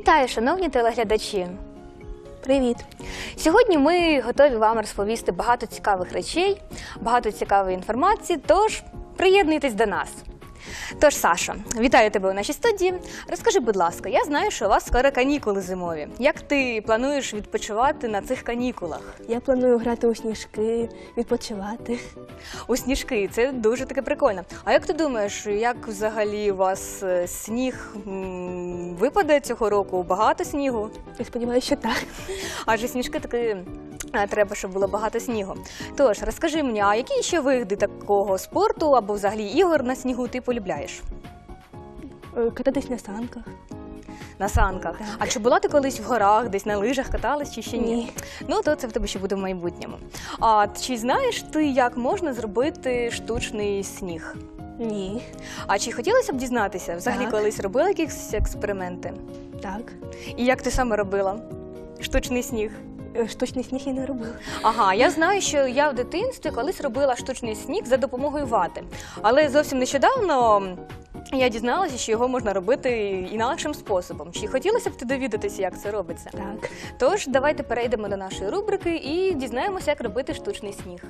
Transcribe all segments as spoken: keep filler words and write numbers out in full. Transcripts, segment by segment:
Вітаю, шановні телеглядачі! Привіт! Сьогодні ми готові вам розповісти багато цікавих речей, багато цікавої інформації, тож приєднуйтесь до нас. Тож, Сашо, вітаю тебе у нашій студії. Розкажи, будь ласка, я знаю, що у вас скоро канікули зимові. Як ти плануєш відпочивати на цих канікулах? Я планую грати у сніжки, відпочивати. У сніжки, це дуже таке прикольно. А як ти думаєш, як взагалі у вас сніг м, випаде цього року? Багато снігу? Я сподіваюся, що так. Адже сніжки таки треба, щоб було багато снігу. Тож, розкажи мені, а які ще види такого спорту або взагалі ігор на снігу ти полюбляєш? Кататись на санках. На санках. Так. А чи була ти колись в горах, десь на лижах каталась чи ще ні? Ні. Ну, то це в тебе ще буде в майбутньому. А чи знаєш ти, як можна зробити штучний сніг? Ні. А чи хотілося б дізнатися? Взагалі Так. колись робила якісь експерименти? Так. І як ти саме робила штучний сніг? Штучний сніг я не робила. Ага, я знаю, що я в дитинстві колись робила штучний сніг за допомогою вати. Але зовсім нещодавно я дізналася, що його можна робити інакшим способом. Чи хотілося б ти довідатися, як це робиться? Так. Тож, давайте перейдемо до нашої рубрики і дізнаємося, як робити штучний сніг.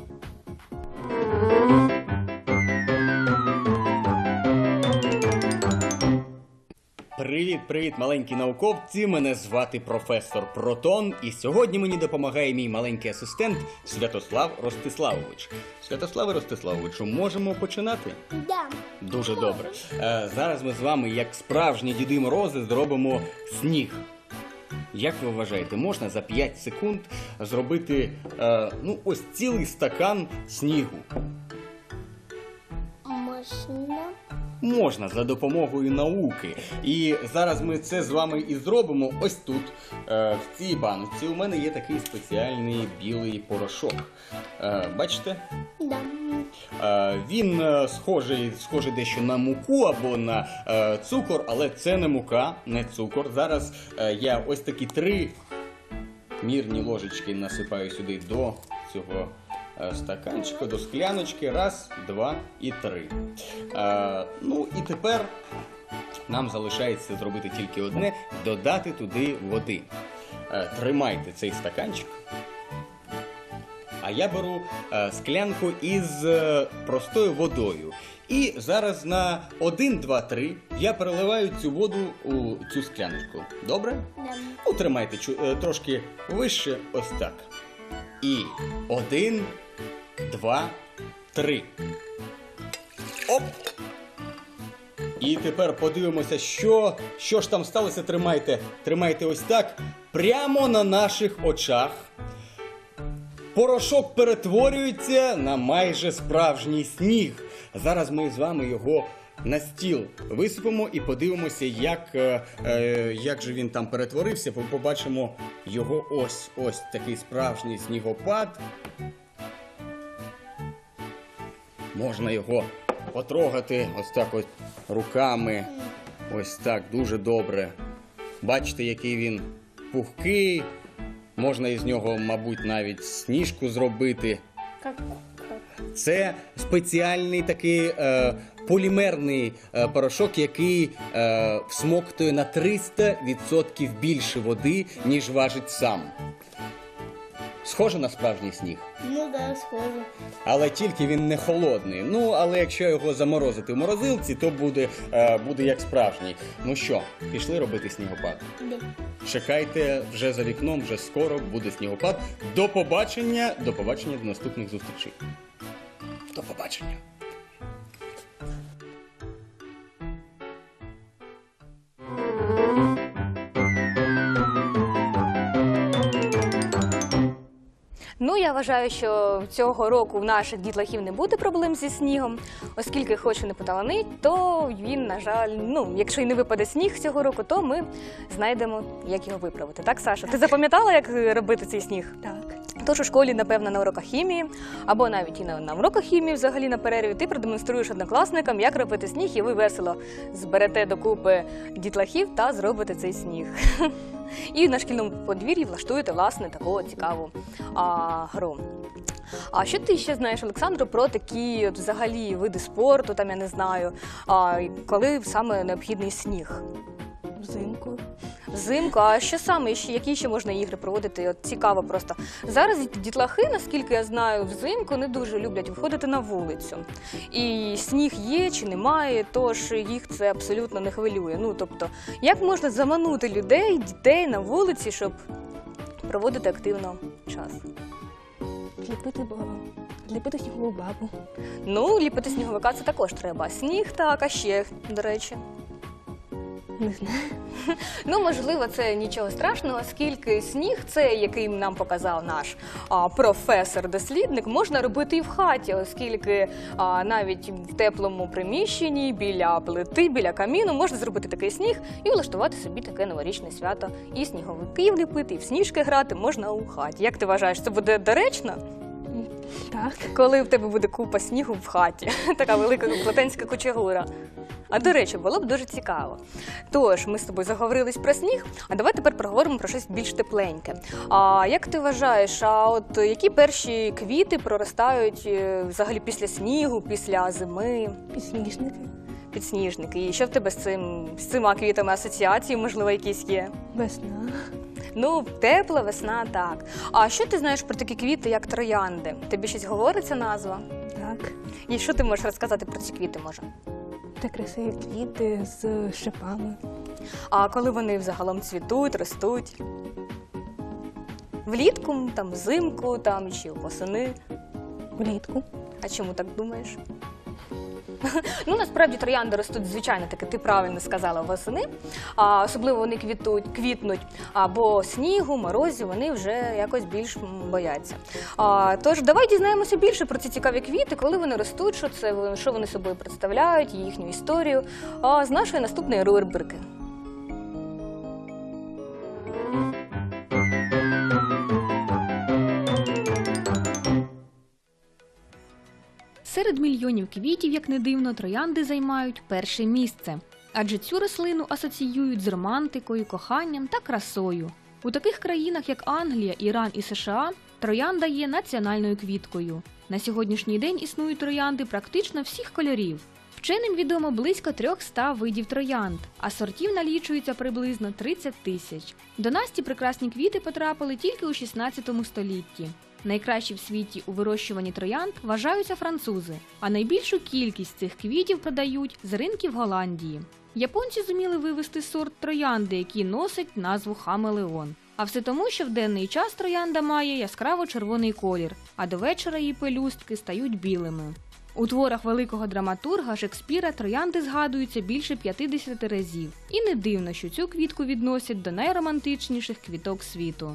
Привіт-привіт, маленькі науковці! Мене звати професор Протон, і сьогодні мені допомагає мій маленький асистент Святослав Ростиславович. Святославе Ростиславовичу, можемо починати? Да. Дуже добре. Е, зараз ми з вами, як справжні Діди Морози, зробимо сніг. Як ви вважаєте, можна за п'ять секунд зробити, е, ну, ось цілий стакан снігу? Можна. Можна за допомогою науки. І зараз ми це з вами і зробимо ось тут, е, в цій банці. У мене є такий спеціальний білий порошок. Е, бачите? Да. Е, він е, схожий, схожий дещо на муку або на е, цукор, але це не мука, не цукор. Зараз е, я ось такі три мірні ложечки насипаю сюди до цього стаканчика, до скляночки. Раз, два і три. А, ну і тепер нам залишається зробити тільки одне – додати туди води. А, тримайте цей стаканчик. А я беру а, склянку із а, простою водою. І зараз на один, два, три я переливаю цю воду у цю скляночку. Добре? Да. Ну, тримайте чу- трошки вище, ось так. І один, два, три. Оп! І тепер подивимося, що, що ж там сталося. Тримайте, тримайте ось так. Прямо на наших очах порошок перетворюється на майже справжній сніг. Зараз ми з вами його на стіл висипемо і подивимося, як, е, е, як же він там перетворився. Побачимо його ось, ось такий справжній снігопад. Можна його потрогати ось так ось руками. Ось так, дуже добре. Бачите, який він пухкий. Можна із нього, мабуть, навіть сніжку зробити. Как? Це спеціальний такий е, полімерний е, порошок, який е, всмоктує на триста відсотків більше води, ніж важить сам. Схоже на справжній сніг? Ну да, схоже. Але тільки він не холодний. Ну, але якщо його заморозити в морозилці, то буде, е, буде як справжній. Ну що, пішли робити снігопад? Да. Чекайте, вже за вікном, вже скоро буде снігопад. До побачення, до побачення, до наступних зустрічей. До побачення. Ну, я вважаю, що цього року в наших дітлахів не буде проблем зі снігом, оскільки хоч і не поталанить, то він, на жаль, ну, якщо й не випаде сніг цього року, то ми знайдемо, як його виправити. Так, Саша? Ти запам'ятала, як робити цей сніг? Так. Тож у школі, напевно, на уроках хімії, або навіть і на, на уроках хімії взагалі на перерві, ти продемонструєш однокласникам, як робити сніг, і ви весело зберете докупи дітлахів та зробите цей сніг. І на шкільному подвір'ї влаштуєте, власне, таку цікаву а, гру. А що ти ще знаєш, Олександру, про такі от, взагалі види спорту, там, я не знаю, а, коли саме необхідний сніг? Взимку. Взимку, а що саме, ще, які ще можна ігри проводити? От цікаво просто. Зараз дітлахи, наскільки я знаю, взимку не дуже люблять виходити на вулицю. І сніг є чи немає, тож їх це абсолютно не хвилює. Ну, тобто, як можна заманути людей, дітей на вулиці, щоб проводити активно час? Ліпити бабу. Ліпити снігову бабу. Ну, ліпити сніговика це також треба. Сніг так, а ще, до речі. Не знаю. Ну, можливо, це нічого страшного, оскільки сніг, це, який нам показав наш а, професор-дослідник, можна робити і в хаті, оскільки а, навіть в теплому приміщенні, біля плити, біля каміну можна зробити такий сніг і влаштувати собі таке новорічне свято. І сніговиків ліпити, і в сніжки грати можна у хаті. Як ти вважаєш, це буде доречно? Так. Коли в тебе буде купа снігу в хаті, така велика плетенська кучегура. А до речі, було б дуже цікаво. Тож, ми з тобою заговорились про сніг, а давай тепер поговоримо про щось більш тепленьке. А як ти вважаєш, а от які перші квіти проростають е, взагалі після снігу, після зими? Підсніжники. Підсніжники. І що в тебе з цим з цими квітами асоціації, можливо, якісь є? Весна. Ну, тепла весна, так. А що ти знаєш про такі квіти, як троянди? Тобі щось говорить ця назва? Так. І що ти можеш розказати про ці квіти, може? Та красиві квіти з шипами. А коли вони взагалом цвітуть, ростуть? Влітку, там, взимку, там, чи восени? Влітку. А чому так думаєш? Ну, насправді троянди ростуть, звичайно, таки, ти правильно сказала, восени. А, особливо вони квітуть, квітнуть або снігу, морозі, вони вже якось більш м, бояться. А, тож, давай дізнаємося більше про ці цікаві квіти, коли вони ростуть, що, це, що вони собою представляють, їхню історію, а, з нашої наступної рубрики. Серед мільйонів квітів, як не дивно, троянди займають перше місце. Адже цю рослину асоціюють з романтикою, коханням та красою. У таких країнах, як Англія, Іран і США, троянда є національною квіткою. На сьогоднішній день існують троянди практично всіх кольорів. Вченим відомо близько трьохсот видів троянд, а сортів налічується приблизно тридцять тисяч. До нас ці прекрасні квіти потрапили тільки у шістнадцятому столітті. Найкращі в світі у вирощуванні троянд вважаються французи, а найбільшу кількість цих квітів продають з ринків Голландії. Японці зуміли вивести сорт троянди, який носить назву хамелеон. А все тому, що в денний час троянда має яскраво-червоний колір, а до вечора її пелюстки стають білими. У творах великого драматурга Шекспіра троянди згадуються більше п'ятдесят разів. І не дивно, що цю квітку відносять до найромантичніших квіток світу.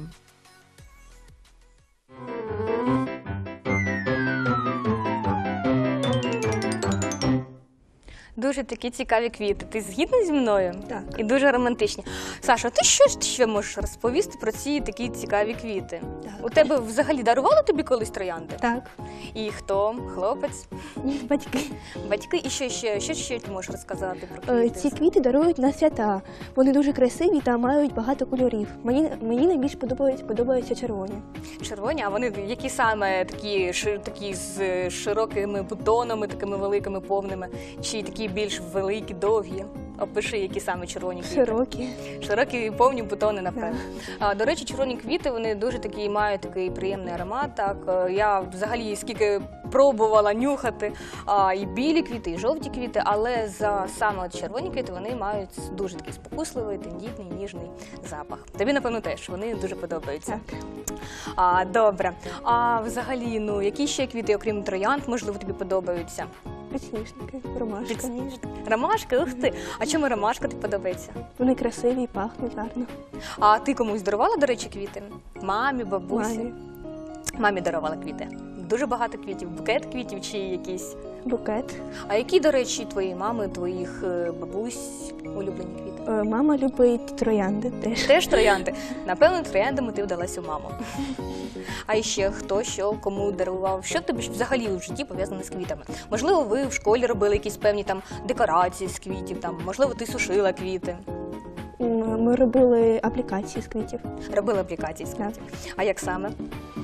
Дуже такі цікаві квіти. Ти згідна зі мною? Так. І дуже романтичні. Саша, ти що ще можеш розповісти про ці такі цікаві квіти? Так. У тебе взагалі дарували тобі колись троянди? Так. І хто? Хлопець? Батьки. Батьки? І що ще? Що ще ти можеш розказати про Е, квіти? Ці квіти дарують на свята. Вони дуже красиві та мають багато кольорів. Мені, мені найбільш подобаються, подобаються червоні. Червоні, а вони які саме такі, ши- такі з широкими бутонами, такими великими, повними, чи такі більш великі, довгі? Опиши, які саме червоні квіти. Широкі. Широкі і повні бутони, напевно. А, до речі, червоні квіти, вони дуже такі мають такий приємний аромат. Так, Е, я взагалі скільки пробувала нюхати а, і білі квіти, і жовті квіти, але за саме от червоні квіти вони мають дуже такий спокусливий, тендітний, ніжний запах. Тобі, напевно, теж вони дуже подобаються. Так. А, добре. А взагалі, ну які ще квіти, окрім троянд, можливо, тобі подобаються? Підсніжники, ромашка. Підсніжник. Ромашки, ух ти. А чому ромашка тобі подобається? Вони красиві і пахнуть гарно. А ти комусь дарувала, до речі, квіти? Мамі, бабусі? Мамі. Мамі дарувала квіти. Дуже багато квітів, букет квітів чи якісь. Букет. А які, до речі, твої мами, твоїх е, бабусь улюблені квіти? Е, Мама любить троянди теж. Теж троянди. Напевно, трояндами ти вдалась у маму. А ще хто, що, кому дарував? Що в тебе взагалі в житті пов'язане з квітами? Можливо, ви в школі робили якісь певні там декорації з квітів, там, можливо, ти сушила квіти, М, Ми робили аплікації з квітів. робила аплікації з Так. квітів. А як саме?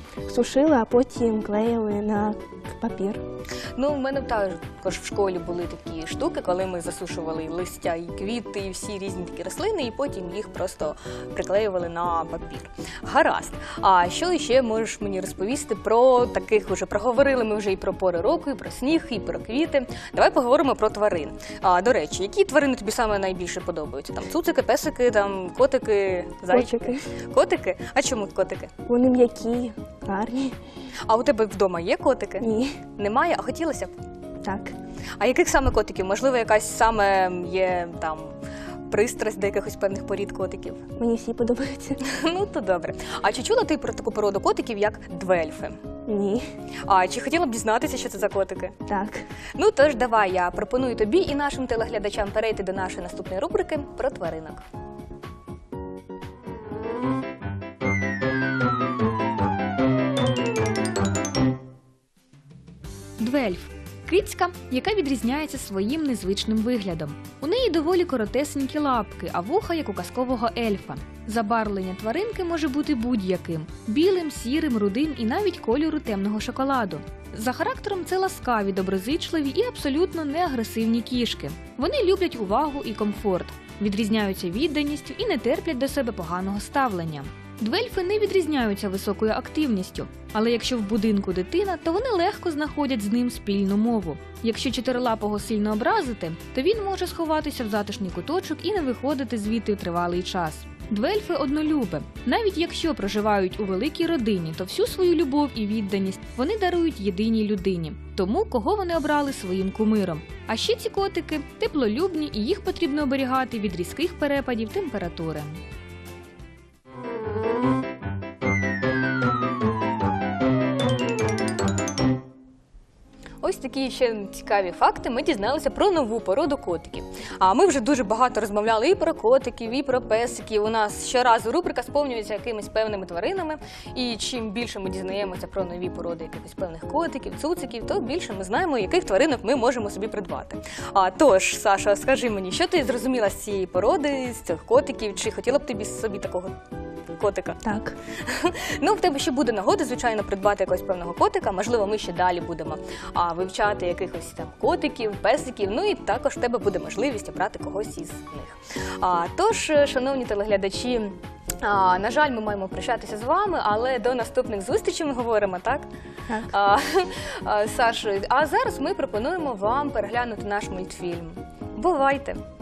сушили, а потім клеїли на папір. Ну, в мене також в школі були такі штуки, коли ми засушували і листя, і квіти, і всі різні такі рослини, і потім їх просто приклеювали на папір. Гаразд. А що ще можеш мені розповісти про таких уже, проговорили ми вже і про пори року, і про сніг, і про квіти. Давай поговоримо про тварин. А, до речі, які тварини тобі саме найбільше подобаються? Там цуцики, песики, там котики, зайчики? Котики. Котики? А чому котики? Вони м'які, гарні. А у тебе вдома є котики? Ні. Немає? А хотілося б? Так. А яких саме котиків? Можливо, якась саме є там пристрасть до якихось певних порід котиків? Мені всі подобаються. Ну, то добре. А чи чула ти про таку породу котиків, як двельфи? Ні. А чи хотіла б дізнатися, що це за котики? Так. Ну, тож давай, я пропоную тобі і нашим телеглядачам перейти до нашої наступної рубрики про тваринок. Двельф – кицька, яка відрізняється своїм незвичним виглядом. У неї доволі коротесенькі лапки, а вуха, як у казкового ельфа. Забарвлення тваринки може бути будь-яким – білим, сірим, рудим і навіть кольору темного шоколаду. За характером це ласкаві, доброзичливі і абсолютно неагресивні кішки. Вони люблять увагу і комфорт, відрізняються відданістю і не терплять до себе поганого ставлення. Двельфи не відрізняються високою активністю, але якщо в будинку дитина, то вони легко знаходять з ним спільну мову. Якщо чотирилапого сильно образити, то він може сховатися в затишний куточок і не виходити звідти тривалий час. Двельфи однолюби. Навіть якщо проживають у великій родині, то всю свою любов і відданість вони дарують єдиній людині, тому кого вони обрали своїм кумиром. А ще ці котики теплолюбні і їх потрібно оберігати від різких перепадів температури. Ось такі ще цікаві факти ми дізналися про нову породу котиків. А ми вже дуже багато розмовляли і про котиків, і про песиків. У нас щоразу рубрика сповнюється якимись певними тваринами. І чим більше ми дізнаємося про нові породи якихось певних котиків, цуциків, то більше ми знаємо, яких тваринок ми можемо собі придбати. А тож, Саша, скажи мені, що ти зрозуміла з цієї породи, з цих котиків? Чи хотіла б тобі собі такого котика? Так. Ну, в тебе ще буде нагода, звичайно, придбати якогось певного котика. Можливо, ми ще далі будемо а, вивчати якихось там котиків, песиків. Ну і також в тебе буде можливість обрати когось із них. А, тож, шановні телеглядачі, а, на жаль, ми маємо прощатися з вами, але до наступних зустрічей ми говоримо, так? Так. А, а, Саш, а зараз ми пропонуємо вам переглянути наш мультфільм. Бувайте!